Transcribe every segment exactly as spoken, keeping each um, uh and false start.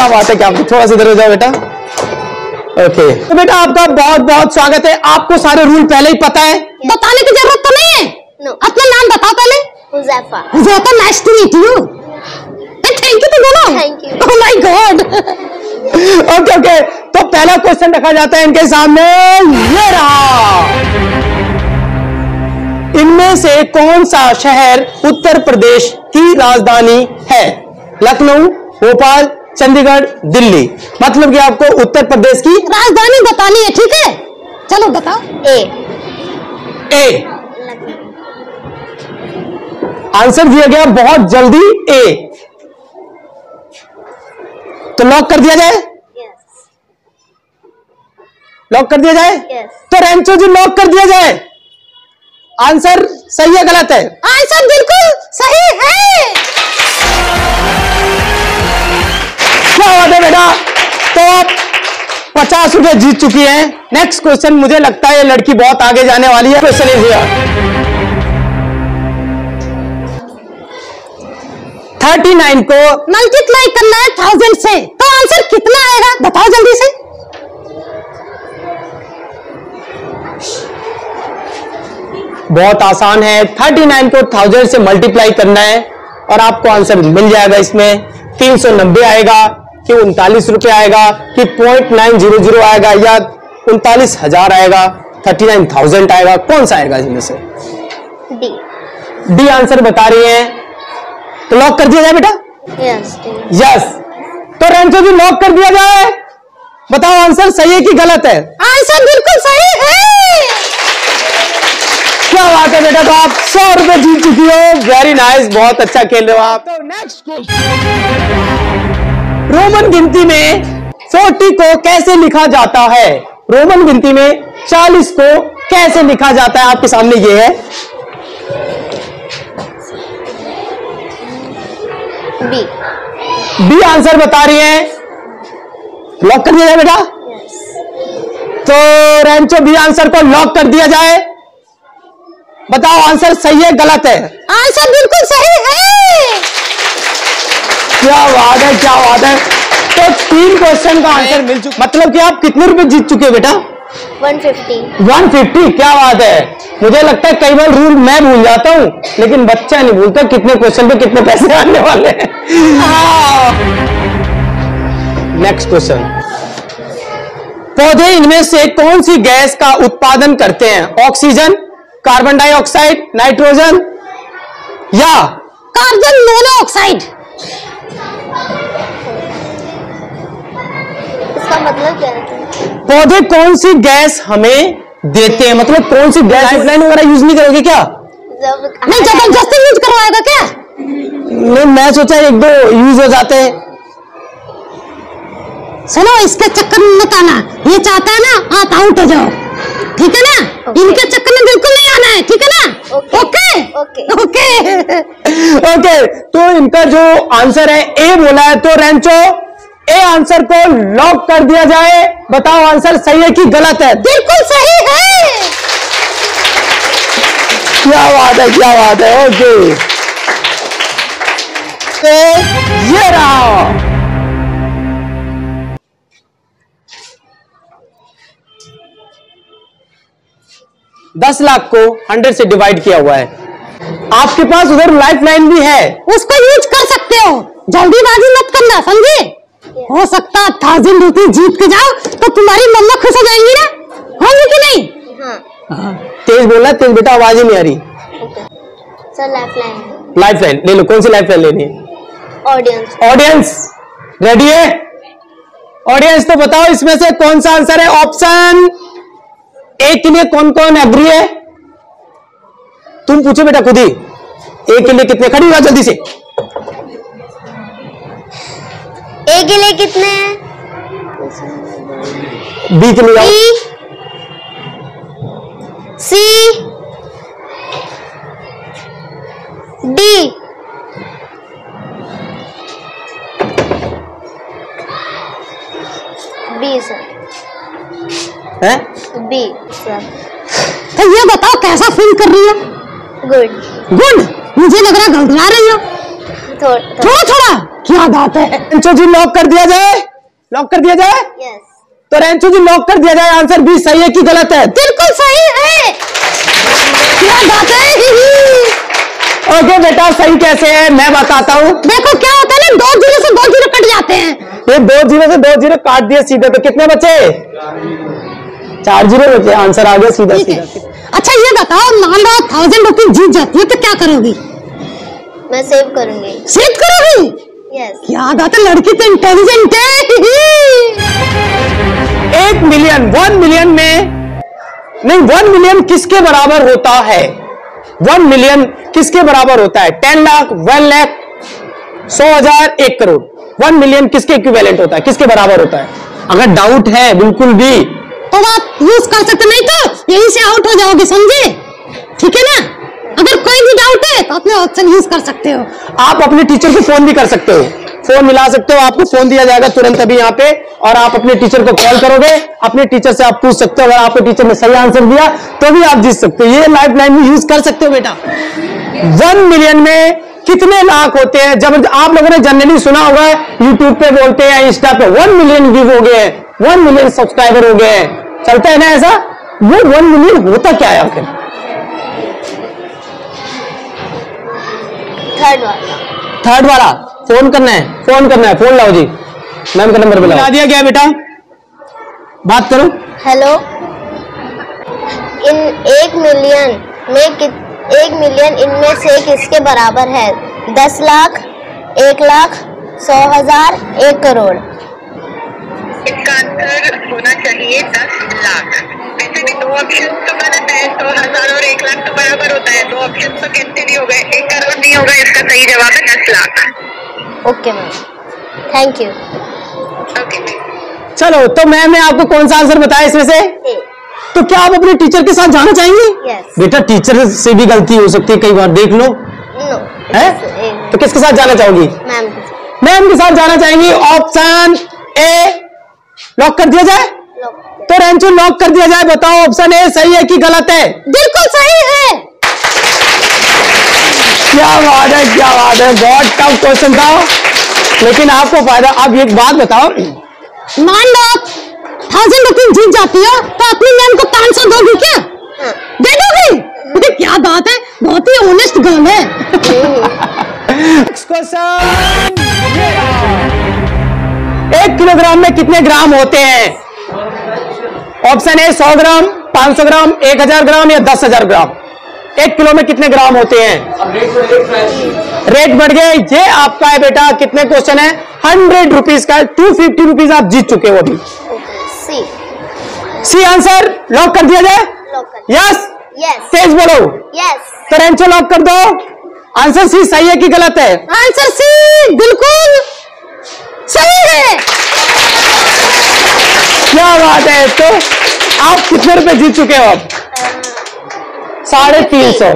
क्या बात है, क्या थोड़ा सा इधर हो जाओ बेटा। ओके तो बेटा आपका बहुत बहुत स्वागत है। आपको सारे रूल पहले ही पता है, बताने की जरूरत तो नहीं है। no. अपना नाम बताओ पहले। Huzaifa. Huzaifa, nice to meet you. Thank you तो बोलो। Thank you. Oh my God. Okay okay तो पहला क्वेश्चन रखा जाता है इनके सामने, ये रहा। इनमें से कौन सा शहर उत्तर प्रदेश की राजधानी है? लखनऊ, भोपाल, चंडीगढ़, दिल्ली। मतलब कि आपको उत्तर प्रदेश की राजधानी बतानी है, ठीक है? चलो बताओ। ए ए आंसर दिया गया बहुत जल्दी, ए। तो लॉक कर दिया जाए? यस। लॉक कर दिया जाए? यस। तो रेंचो जी लॉक कर दिया जाए। आंसर सही है गलत है? आंसर बिल्कुल सही है। क्या बात है बेटा, तो आप पचास रुपए जीत चुकी हैं। नेक्स्ट क्वेश्चन, मुझे लगता है ये लड़की बहुत आगे जाने वाली है। Question is here. Thirty nine को मल्टीप्लाई करना है थाउजेंड से, तो आंसर कितना आएगा बताओ जल्दी से। बहुत आसान है, थर्टी नाइन को थाउजेंड से मल्टीप्लाई करना है और आपको आंसर मिल जाएगा। इसमें तीन सौ नब्बे आएगा कि उनतालीस रुपए आएगा कि पॉइंट नाइन जीरो जीरो आएगा या उनतालीस हजार आएगा, थर्टी नाइन थाउजेंड आएगा, कौन सा आएगा इसमें से? डी। डी आंसर बता रही है, तो लॉक कर दिया जाए बेटा? यस। यस। तो रेंचो जी लॉक कर दिया जाए। बताओ आंसर सही है कि गलत है? आंसर बिल्कुल सही है। क्या बात है बेटा, तो आप सौ रुपए जीत चुकी हो। वेरी नाइस, बहुत अच्छा खेल रहे हो आप। तो नेक्स्ट क्वेश्चन, रोमन गिनती में चालीस को कैसे लिखा जाता है? रोमन गिनती में चालीस को कैसे लिखा जाता है? आपके सामने ये है। बी। बी आंसर बता रही है, लॉक कर दिया जाए बेटा? यस। तो रेंचो बी आंसर को लॉक कर दिया जाए। बताओ आंसर सही है गलत है? आंसर बिल्कुल सही है। क्या बात है, क्या बात है। तो तीन क्वेश्चन का आंसर मिल चुका, मतलब कि आप कितने रुपए जीत चुके हो बेटा? One fifty. वन फिफ्टी, क्या बात है। मुझे लगता है कई बार रूल मैं भूल जाता हूं, लेकिन बच्चा नहीं भूलता कितने क्वेश्चन पे कितने पैसे आने वाले हैं। नेक्स्ट क्वेश्चन, पौधे इनमें से कौन सी गैस का उत्पादन करते हैं? ऑक्सीजन, कार्बन डाइऑक्साइड, नाइट्रोजन या कार्बन मोनोऑक्साइड। इसका मतलब क्या है? पौधे कौन सी गैस हमें देते हैं, मतलब कौन सी गैस? पाइपलाइन वगैरह यूज नहीं करोगे क्या? नहीं, जबरदस्ती यूज करवाएगा क्या? नहीं, मैं सोचा एक दो यूज हो जाते हैं। सुनो, इसके चक्कर में मत आना। ये चाहता है ना आप आउट हो जाओ, ठीक है ना? okay. इनके चक्कर में बिल्कुल नहीं आना है, ठीक है ना? Okay okay okay okay. तो इनका जो आंसर है ए बोला है, तो रेंचो ए आंसर को लॉक कर दिया जाए। बताओ आंसर सही है कि गलत है? बिल्कुल सही है। क्या बात है, क्या बात है। ओके, तो ये रहा। दस लाख को हंड्रेड से डिवाइड किया हुआ है। आपके पास उधर लाइफ लाइन भी है, उसको यूज कर सकते हो। जल्दीबाजी मत करना, समझे? हो सकता है थाउजेंड रुपीज जीत के जाओ तो तुम्हारी मम्मा खुश हो जाएंगी ना, होंगी कि नहीं? हाँ। तेज बोलना, तेज बेटा, आवाज ही नहीं आ रही। Sir life line. Life line ले लो। कौन सी लाइफ लाइन लेनी है? ऑडियंस। ऑडियंस रेडी है? ऑडियंस तो बताओ इसमें से कौन सा आंसर है? ऑप्शन ए के लिए कौन कौन एग्री है? तुम पूछो बेटा खुद ही। ए के लिए कितने? खड़ी हुआ जल्दी से। ए के लिए कितने हैं? बी के लिए B, C, D. B sir. है? B sir. तो ये बताओ कैसा फील कर रही हो? गुड। गुड? मुझे लग रहा है घबरा रही हो। थोड़ा थोड़ा। क्या बात है। रेंचो जी लॉक कर दिया जाए, लॉक कर दिया जाए। यस। तो रेंचो जी लॉक कर दिया जाए, आंसर बी सही है कि गलत है? बिल्कुल सही है। क्या बात है। ओके बेटा, सही कैसे है मैं बताता हूँ। देखो क्या होता है ना, दो जीरो से दो जीरो कट जाते हैं। ये दो जीरो से दो जीरो काट दिए सीधे, तो कितने बचे? चार जीरो बचे, आंसर आ गया सीधा सीधा। अच्छा ये बताओ, मान लो थाउजेंड रुपीज जीत जाती है तो क्या करोगी? मैं सेव करूंगी। सेव करोगी? यस। क्या बात है, लड़की तो इंटेलिजेंट है। एक मिलियन, वन मिलियन में नहीं, वन मिलियन किसके बराबर होता है? वन मिलियन किसके बराबर होता है? टेन लाख, वन लाख, सौ हजार, एक करोड़। वन मिलियन किसके इक्विवेलेंट होता है, किसके बराबर होता है? अगर डाउट है बिल्कुल भी तो आप यूज कर सकते, नहीं तो यहीं से आउट हो जाओगे, समझे? ठीक है ना? अगर कोई भी डाउट है तो अपने ऑप्शन यूज कर सकते हो। आप अपने टीचर को फोन भी कर सकते हो, फोन मिला सकते हो, आपको फोन दिया जाएगा तुरंत अभी यहाँ पे, और आप अपने टीचर को कॉल करोगे, अपने टीचर से आप पूछ सकते हो। अगर आपके टीचर ने सही आंसर दिया तो भी आप जीत सकते हो। ये लाइफ लाइन भी यूज कर सकते हो बेटा। वन मिलियन में कितने लाख होते हैं? जब आप लोगों ने जनरली सुना होगा, यूट्यूब पे बोलते हैं, इंस्टा पे वन मिलियन व्यू हो गए, वन मिलियन सब्सक्राइबर हो गए, चलता है ना ऐसा? वो वन मिलियन होता क्या है आखिर? थर्ड वाला। थर्ड वाला फोन करना है, फोन करना है, फोन लाओ जी, मैम का नंबर बुलाओ। दिया गया बेटा, बात करो। हेलो। इन एक मिलियन में कित एक मिलियन इनमें से किसके बराबर है? दस लाख, एक लाख, सौ हजार, एक करोड़। इसका आंसर होना चाहिए दस लाख। वैसे भी दो ऑप्शन तो गलत है, सौ हजार और एक लाख तो बराबर होता है, दो ऑप्शन तो कैंसिल ही हो गए, एक करोड़ नहीं होगा। इसका सही जवाब है दस lakh. Okay ma'am, thank you. Okay ma'am. चलो, तो मैम ने आपको कौन सा आंसर बताया इसमें से? तो क्या आप अपने टीचर के साथ जाना चाहेंगे? Yes. बेटा, टीचर से भी गलती हो सकती है कई बार, देख लो। नो। है? तो किसके साथ जाना चाहोगी? मैम। मैम के साथ जाना चाहेंगी। ऑप्शन ए लॉक कर दिया जाए। तो रेंचो लॉक कर दिया जाए। बताओ ऑप्शन ए सही है कि गलत है? बिल्कुल सही है। क्या बात है, क्या बात है, बहुत टफ क्वेश्चन था, लेकिन आपको फायदा। अब एक बात बताओ, मान लो थाउजेंड रुपीज जीत जाती हो तो अपनी मैम को पाँच सौ दोगी क्या? दे दोगी? क्या बात है, बहुत ही ऑनेस्ट गर्ल है। क्वेश्चन, एक किलोग्राम में कितने ग्राम होते हैं? ऑप्शन ए सौ ग्राम, पाँच सौ ग्राम, एक हजार ग्राम या दस हजार ग्राम। एक किलो में कितने ग्राम होते हैं? रेट बढ़ गए। ये आपका है बेटा, कितने क्वेश्चन है? हंड्रेड रुपीज का, टू फिफ्टी रुपीज आप जीत चुके हो अभी। सी। सी आंसर लॉक कर दिया जाए? यस। यस। तेज बोलो। यस। तो रेंचो लॉक कर दो। आंसर सी सही है कि गलत है? आंसर सी बिल्कुल सही है। क्या बात है। तो आप कितने रुपए जीत चुके हो अब? साढ़े तीन सौ।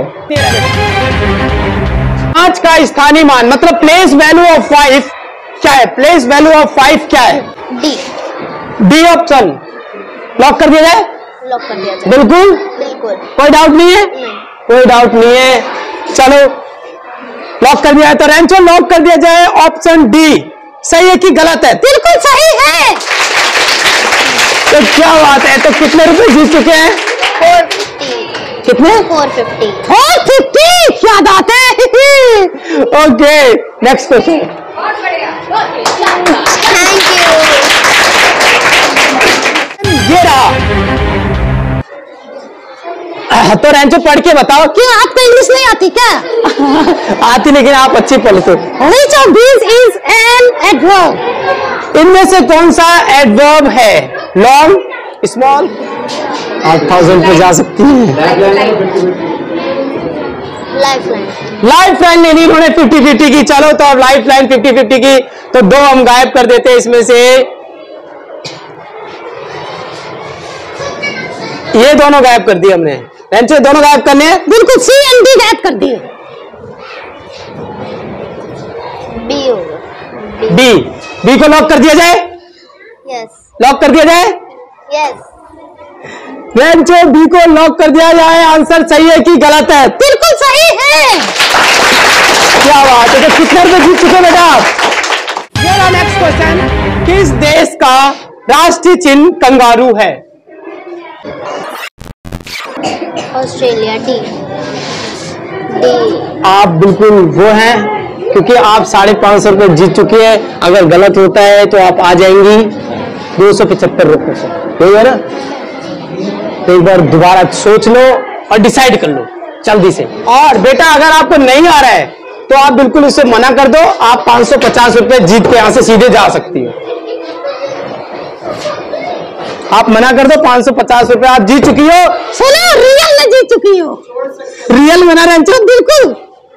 पांच का स्थानीय मान, मतलब प्लेस वैल्यू ऑफ फाइव क्या है? प्लेस वैल्यू ऑफ फाइव क्या है? डी। डी ऑप्शन लॉक कर दिया जाए? लॉक कर दिया जाए। बिल्कुल? बिल्कुल। कोई डाउट नहीं है? नहीं। कोई डाउट नहीं है। चलो लॉक कर दिया है, तो रेंचो लॉक कर दिया जाए। ऑप्शन डी सही है कि गलत है? बिल्कुल सही है। तो क्या बात है, तो कितने रुपए जीत चुके हैं? Four fifty. कितने? Four fifty. Four fifty. क्या बात है। Okay, next question. Thank you. ये रहा। तो रेंचो पढ़ के बताओ। क्यों, आपको इंग्लिश नहीं आती क्या? आती, लेकिन आप अच्छी पढ़ते हो। Which of these is an adverb? इनमें से कौन सा एडवर्ब है? लॉन्ग, स्मॉल, आठ थाउजेंड पे जा सकती है। Life line. लाइफ लाइन नहीं, इन्होंने फिफ्टी फिफ्टी की। चलो, तो अब लाइफ लाइन फिफ्टी फिफ्टी की, तो दो हम गायब कर देते हैं इसमें से। ये दोनों गायब कर दिए हमने। रेंचो दोनों गायब करने हैं? बिल्कुल, सी एंड डी गायब कर दिए। बी होगा। बी। बी को लॉक कर दिया जाए? यस। लॉक कर दिया जाए? यस। रेंचो बी को लॉक कर दिया जाए। आंसर सही है कि गलत है? बिल्कुल सही है। क्या बात है। तो कितने रुपए जीत चुके बेटा आप? नेक्स्ट क्वेश्चन, किस देश का राष्ट्रीय चिन्ह कंगारू है? ऑस्ट्रेलिया। डी डी आप बिल्कुल वो हैं, क्योंकि आप साढ़े पांच सौ रुपए जीत चुकी है। अगर गलत होता है तो आप आ जाएंगी दो सौ पचहत्तर रुपए से, ठीक है ना? तो एक बार दोबारा सोच लो और डिसाइड कर लो जल्दी से। और बेटा अगर आपको नहीं आ रहा है तो आप बिल्कुल इसे मना कर दो, आप पांच सौ पचास रुपए जीत के यहां से सीधे जा सकती हो। आप मना कर दो, पांच सौ पचास रुपए आप जीत चुकी हो। सुनो, रियल में जीत चुकी हो। रियल में ना रंजन? बिल्कुल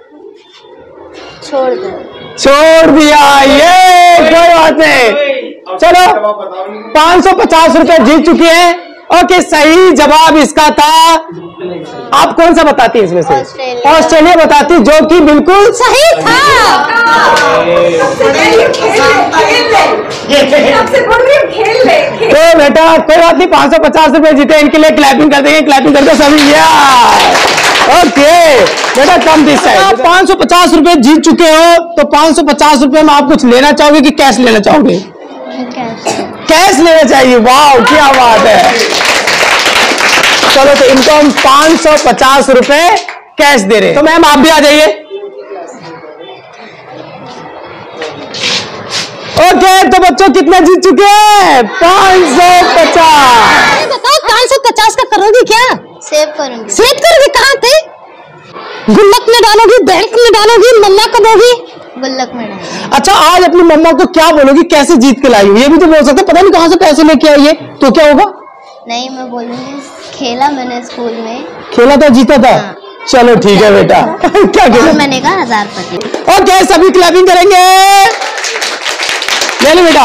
छोड़ दो। छोड़ दिया, ये कोई बात नहीं। चलो पांच सौ पचास रुपए जीत चुकी है। ओके, सही जवाब इसका था, आप कौन सा बताती है इसमें से? ऑस्ट्रेलिया। ऑस्ट्रेलिया बताती, जो कि बिल्कुल सही था। तो बेटा कोई बात नहीं, पांच सौ पचास रुपए जीते, इनके लिए क्लैपिंग कर देंगे। क्लैपिंग करके सभी ओके बेटा, कम दिस साइड। पांच सौ पचास रुपए जीत चुके हो, तो पांच सौ पचास रुपए में आप कुछ लेना चाहोगे कि कैश लेना चाहोगे? कैश लेना चाहिए। वाह क्या बात है। चलो तो इनको हम पांच सौ पचास रुपए कैश दे रहे हैं। तो मैम आप भी आ जाइए। ओके, तो बच्चों कितना जीत चुके हैं? पांच सौ पचास। बताओ पाँच सौ पचास का करोगी क्या? सेव करूंगी। सेव करोगी कहाँ पे? गुल्लक में डालोगी, बैंक में डालोगी, मम्मा को दोगी? गुल्लक में डालूंगी। अच्छा, आज अपनी मम्मा को क्या बोलोगी, कैसे जीत के लाई हो? ये भी तो बोल सकते, पता नहीं कहां से पैसे लेके आई है, तो क्या होगा? नहीं, मैं बोलूंगी खेला मैंने स्कूल में। खेला था, जीता था। हाँ। चलो ठीक है बेटा। क्या खेला? मैंने कहा हजार पति। ओके, सभी क्लैपिंग करेंगे। ले लो बेटा।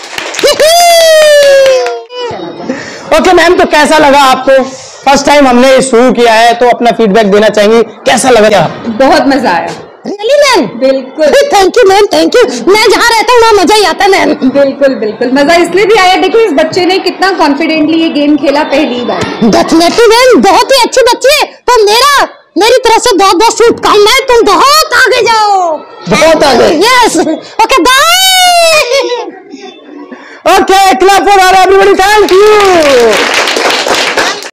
ओके मैम, तो कैसा लगा आपको? फर्स्ट टाइम हमने शुरू किया है, तो अपना फीडबैक देना चाहेंगे, कैसा लगा? क्या बहुत मजा आया। Really ma'am? बिल्कुल। Thank you ma'am, thank you. मैं जहाँ रहता हूँ वहाँ मजा ही आता है मैम। बिल्कुल बिल्कुल, मजा इसलिए भी आया, देखो इस बच्चे ने कितना कॉन्फिडेंटली ये गेम खेला पहली बार। डेफिनेटली मैम, बहुत ही अच्छी बच्ची है। तो मेरा मेरी तरफ से बहुत बहुत शुभकामनाएं, तुम बहुत आगे जाओ, बहुत आगे। Yes. Okay bye. Okay, clap for everybody, thank you.